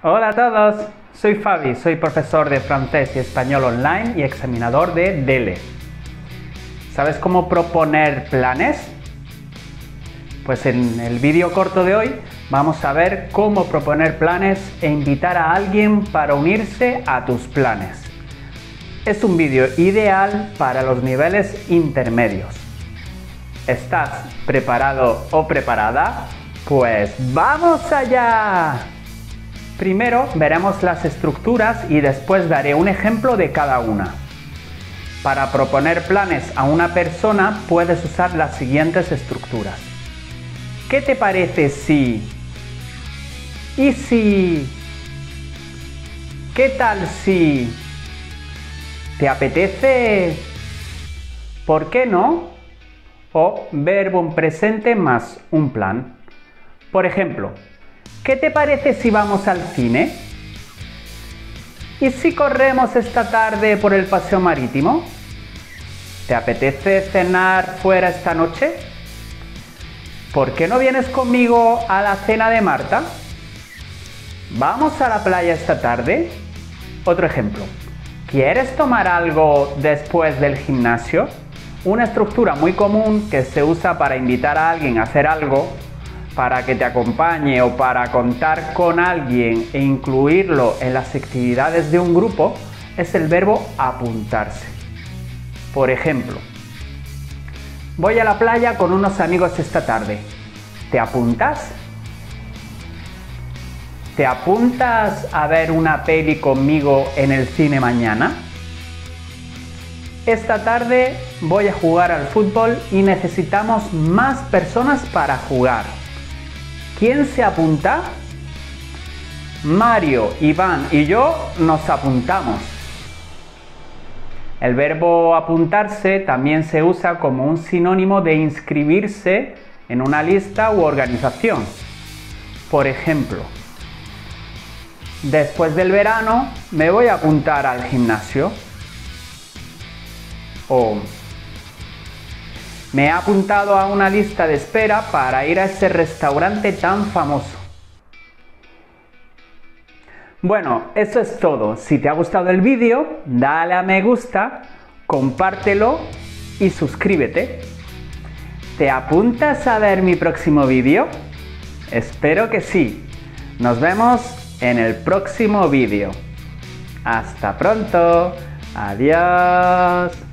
Hola a todos, soy Fabi, soy profesor de francés y español online y examinador de DELE. ¿Sabes cómo proponer planes? Pues en el vídeo corto de hoy vamos a ver cómo proponer planes e invitar a alguien para unirse a tus planes. Es un vídeo ideal para los niveles intermedios. ¿Estás preparado o preparada? Pues ¡vamos allá! Primero veremos las estructuras y después daré un ejemplo de cada una. Para proponer planes a una persona puedes usar las siguientes estructuras. ¿Qué te parece si? ¿Y si? ¿Qué tal si? ¿Te apetece? ¿Por qué no? O verbo en presente más un plan. Por ejemplo, ¿qué te parece si vamos al cine? ¿Y si corremos esta tarde por el paseo marítimo? ¿Te apetece cenar fuera esta noche? ¿Por qué no vienes conmigo a la cena de Marta? ¿Vamos a la playa esta tarde? Otro ejemplo. ¿Quieres tomar algo después del gimnasio? Una estructura muy común que se usa para invitar a alguien a hacer algo, para que te acompañe o para contar con alguien e incluirlo en las actividades de un grupo es el verbo apuntarse. Por ejemplo, voy a la playa con unos amigos esta tarde. ¿Te apuntas? ¿Te apuntas a ver una peli conmigo en el cine mañana? Esta tarde voy a jugar al fútbol y necesitamos más personas para jugar. ¿Quién se apunta? Mario, Iván y yo nos apuntamos. El verbo apuntarse también se usa como un sinónimo de inscribirse en una lista u organización. Por ejemplo, después del verano me voy a apuntar al gimnasio. O me he apuntado a una lista de espera para ir a ese restaurante tan famoso. Bueno, eso es todo. Si te ha gustado el vídeo, dale a me gusta, compártelo y suscríbete. ¿Te apuntas a ver mi próximo vídeo? Espero que sí. Nos vemos en el próximo vídeo. Hasta pronto. Adiós.